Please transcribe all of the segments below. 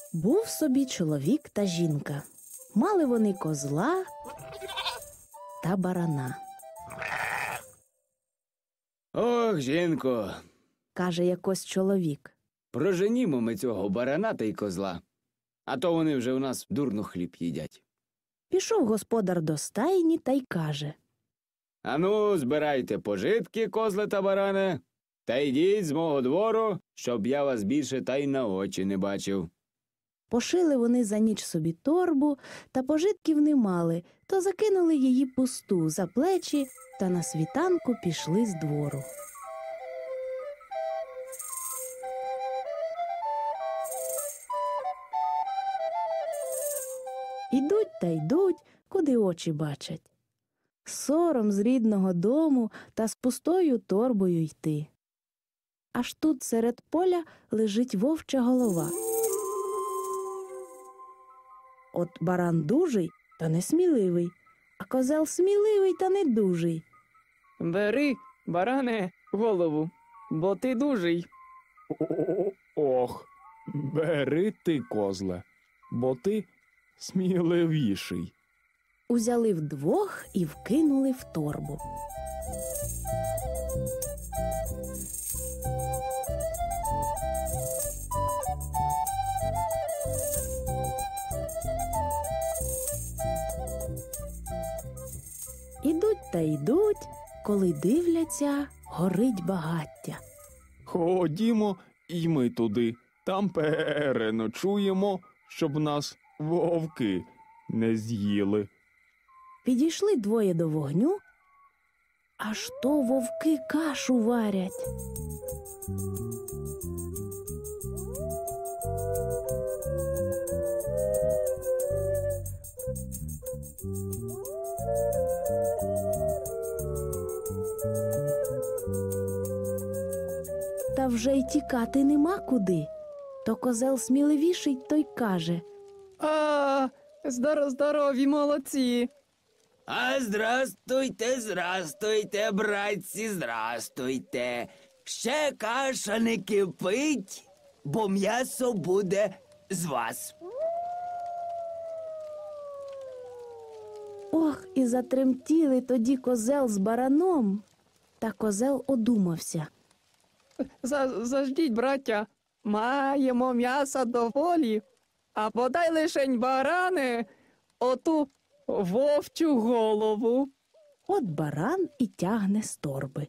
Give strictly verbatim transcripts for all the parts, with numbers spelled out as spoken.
Був собі чоловік та жінка. Мали вони козла та барана. «Ох, жінко, – каже якось чоловік, – проженімо ми цього барана та й козла, а то вони вже у нас дурно хліб їдять». Пішов господар до стайні та й каже: «Ану, збирайте пожитки, козле та баране, та йдіть з мого двору, щоб я вас більше та й на очі не бачив». Пошили вони за ніч собі торбу, та пожитків не мали, то закинули її пусту за плечі та на світанку пішли з двору. Ідуть та йдуть, куди очі бачать. Сором з рідного дому та з пустою торбою йти. Аж тут серед поля лежить вовча голова. От баран дужий та несміливий, а козел сміливий та недужий. «Бери, баране, голову, бо ти дужий». «Ох, бери ти, козле, бо ти сміливіший». Узяли вдвох і вкинули в торбу. Ідуть та йдуть, коли дивляться, горить багаття. «Ходімо і ми туди, там переночуємо, щоб нас вовки не з'їли». Підійшли двоє до вогню, аж то вовки кашу варять. Та вже й тікати нема куди. То козел сміливіший, той каже: «А, здоров, здорові, молодці!» «А здрастуйте, здрастуйте, братці, здрастуйте. Ще каша не кипить, бо м'ясо буде з вас». Ох, і затремтіли тоді козел з бараном. Та козел одумався. За, «Заждіть, браття, маємо м'яса доволі, а подай лишень, баране, оту вовчу голову». От баран і тягне з торби.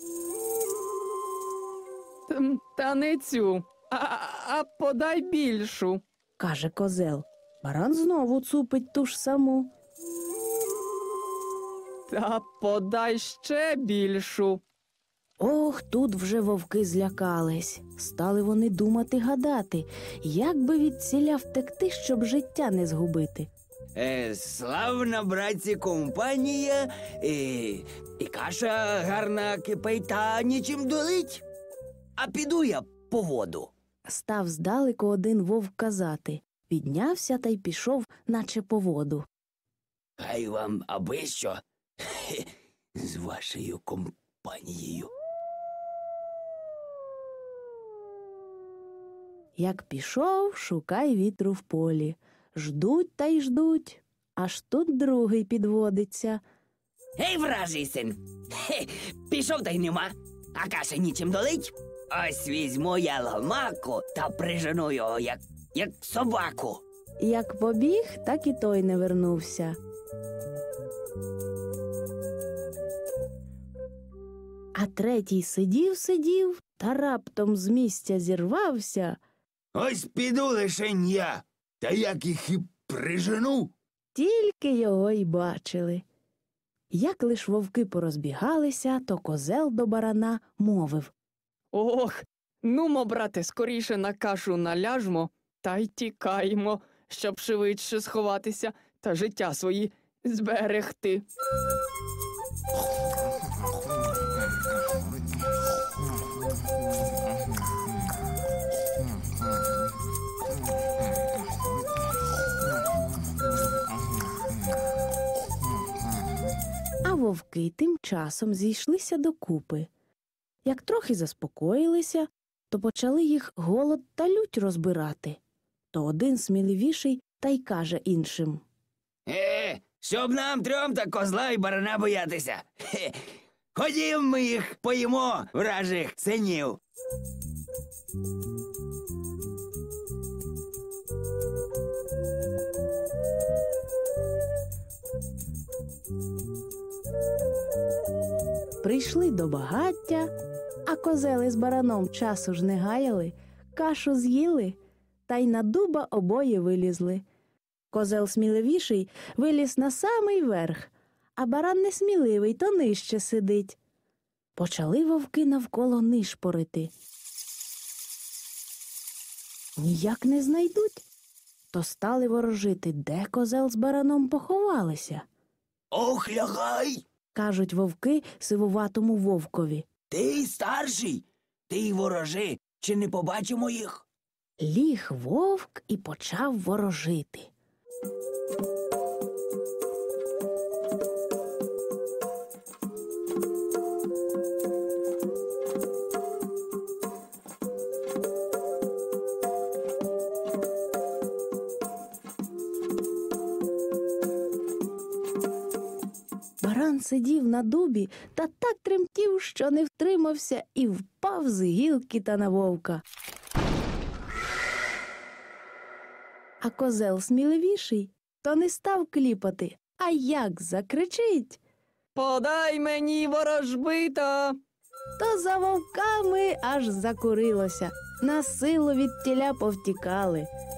М, «Та не цю, а, а подай більшу». Каже козел. Баран знову цупить ту ж саму. «Та подай ще більшу». Ох, тут вже вовки злякались. Стали вони думати гадати, як би від ціля втекти, щоб життя не згубити. Е, славна, братці, компанія, і, і каша гарна кипить, та нічим долить. А піду я по воду. Став здалеку один вовк казати. Піднявся та й пішов, наче по воду. Хай вам аби що хе, з вашою компанією. Як пішов, шукай вітру в полі. Ждуть та й ждуть, аж тут другий підводиться. Гей, вражий син, хе, пішов та й нема, а каша нічим долить. Ось візьму я ломаку та прижену його, як, як собаку. Як побіг, так і той не вернувся. А третій сидів-сидів, та раптом з місця зірвався. Ось піду лишень я, та як їх і прижену. Тільки його й бачили. Як лиш вовки порозбігалися, то козел до барана мовив. «Ох, нумо, брате, скоріше на кашу наляжмо та й тікаємо, щоб швидше сховатися та життя свої зберегти». А вовки тим часом зійшлися докупи. Як трохи заспокоїлися, то почали їх голод та лють розбирати. То один сміливіший та й каже іншим: Е, щоб нам трьом та козла і барана боятися. Хе. Ходім, ми їх поїмо, вражих синів. Прийшли до багаття, а козели з бараном часу ж не гаяли, кашу з'їли, та й на дуба обоє вилізли. Козел сміливіший виліз на самий верх, а баран несміливий, то нижче сидить. Почали вовки навколо нишпорити. Ніяк не знайдуть, то стали ворожити, де козел з бараном поховалися. Ох, лягай! Кажуть вовки сивуватому вовкові. Ти старший, ти й ворожи, чи не побачимо їх? Ліг вовк і почав ворожити. Баран сидів на дубі та так тремтів, що не втримався і впав з гілки та на вовка. А козел сміливіший, то не став кліпати, а як закричить. Подай мені ворожбита. То за вовками аж закурилося, на силу від тіля повтікали.